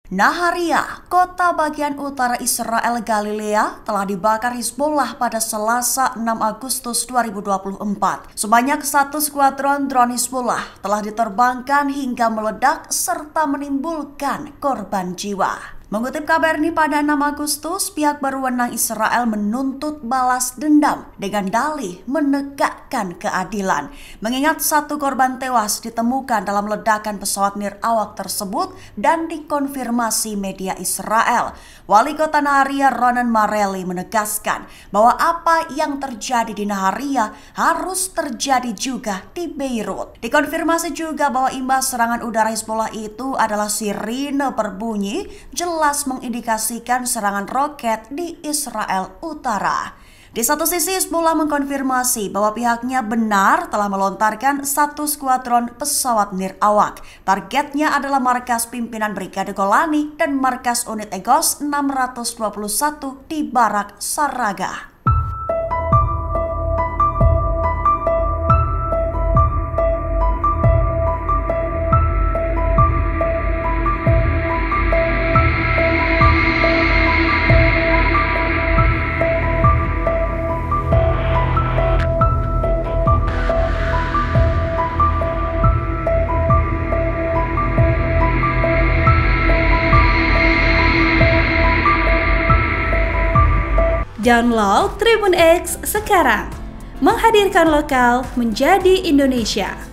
Naharia, kota bagian utara Israel Galilea, telah dibakar Hizbullah pada Selasa 6 Agustus 2024. Sebanyak 1 skuadron drone Hizbullah telah diterbangkan hingga meledak serta menimbulkan korban jiwa. Mengutip kabar ini, pada 6 Agustus, pihak berwenang Israel menuntut balas dendam dengan dalih menegakkan keadilan. Mengingat 1 korban tewas ditemukan dalam ledakan pesawat nirawak tersebut dan dikonfirmasi media Israel. Wali kota Naharia Ronen Mareli menegaskan bahwa apa yang terjadi di Naharia harus terjadi juga di Beirut. Dikonfirmasi juga bahwa imbas serangan udara Hizbullah itu adalah sirine berbunyi, jelas mengindikasikan serangan roket di Israel Utara. Di satu sisi, Hizbullah mengkonfirmasi bahwa pihaknya benar telah melontarkan 1 skuadron pesawat nirawak. Targetnya adalah markas pimpinan Brigade Golani dan markas unit Egos 621 di Barak Saraga. Download Tribun X sekarang, menghadirkan lokal menjadi Indonesia.